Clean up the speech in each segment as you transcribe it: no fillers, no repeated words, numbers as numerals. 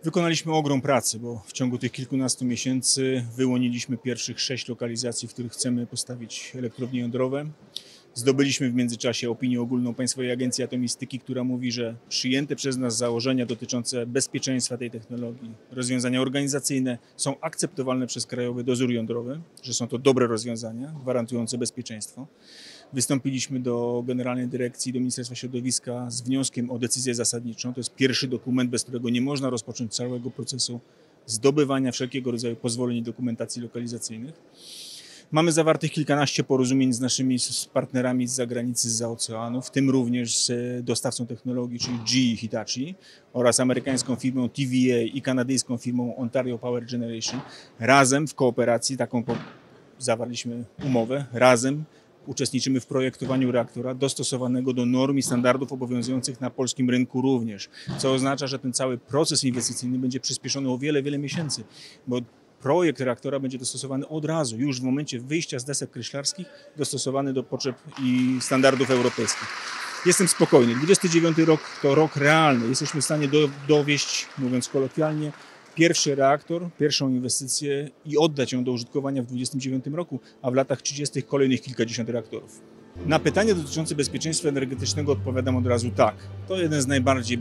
Wykonaliśmy ogrom pracy, bo w ciągu tych kilkunastu miesięcy wyłoniliśmy pierwszych 6 lokalizacji, w których chcemy postawić elektrownie jądrowe. Zdobyliśmy w międzyczasie opinię ogólną Państwowej Agencji Atomistyki, która mówi, że przyjęte przez nas założenia dotyczące bezpieczeństwa tej technologii, rozwiązania organizacyjne są akceptowalne przez Krajowy Dozór Jądrowy, że są to dobre rozwiązania gwarantujące bezpieczeństwo. Wystąpiliśmy do Generalnej Dyrekcji, do Ministerstwa Środowiska z wnioskiem o decyzję zasadniczą. To jest pierwszy dokument, bez którego nie można rozpocząć całego procesu zdobywania wszelkiego rodzaju pozwoleń i dokumentacji lokalizacyjnych. Mamy zawartych kilkanaście porozumień z naszymi partnerami z zagranicy, zza oceanu, w tym również z dostawcą technologii, czyli GE Hitachi oraz amerykańską firmą TVA i kanadyjską firmą Ontario Power Generation. Razem w kooperacji, zawarliśmy umowę, razem uczestniczymy w projektowaniu reaktora dostosowanego do norm i standardów obowiązujących na polskim rynku również, co oznacza, że ten cały proces inwestycyjny będzie przyspieszony o wiele, wiele miesięcy, bo projekt reaktora będzie dostosowany od razu, już w momencie wyjścia z desek kreślarskich, dostosowany do potrzeb i standardów europejskich. Jestem spokojny. 29 rok to rok realny. Jesteśmy w stanie dowieść, mówiąc kolokwialnie, pierwszy reaktor, pierwszą inwestycję i oddać ją do użytkowania w 29 roku, a w latach 30. kolejnych kilkadziesiąt reaktorów. Na pytanie dotyczące bezpieczeństwa energetycznego odpowiadam od razu tak. To jedno z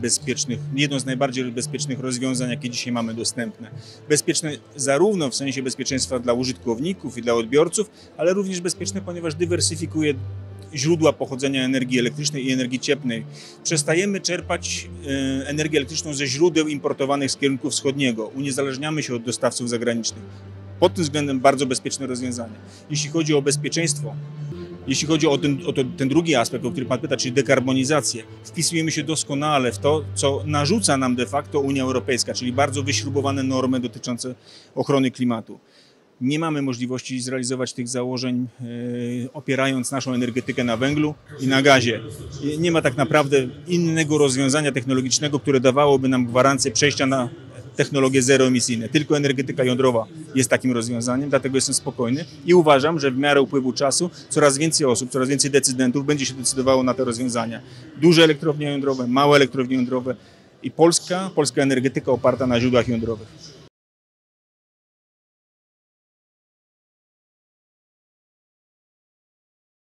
najbardziej bezpiecznych rozwiązań, jakie dzisiaj mamy dostępne. Bezpieczne zarówno w sensie bezpieczeństwa dla użytkowników i dla odbiorców, ale również bezpieczne, ponieważ dywersyfikuje źródła pochodzenia energii elektrycznej i energii cieplnej. Przestajemy czerpać energię elektryczną ze źródeł importowanych z kierunku wschodniego. Uniezależniamy się od dostawców zagranicznych. Pod tym względem bardzo bezpieczne rozwiązanie. Jeśli chodzi o bezpieczeństwo, jeśli chodzi o ten drugi aspekt, o który Pan pyta, czyli dekarbonizację, wpisujemy się doskonale w to, co narzuca nam de facto Unia Europejska, czyli bardzo wyśrubowane normy dotyczące ochrony klimatu. Nie mamy możliwości zrealizować tych założeń, opierając naszą energetykę na węglu i na gazie. Nie ma tak naprawdę innego rozwiązania technologicznego, które dawałoby nam gwarancję przejścia na technologie zeroemisyjne. Tylko energetyka jądrowa jest takim rozwiązaniem, dlatego jestem spokojny i uważam, że w miarę upływu czasu coraz więcej osób, coraz więcej decydentów będzie się decydowało na te rozwiązania. Duże elektrownie jądrowe, małe elektrownie jądrowe i polska energetyka oparta na źródłach jądrowych.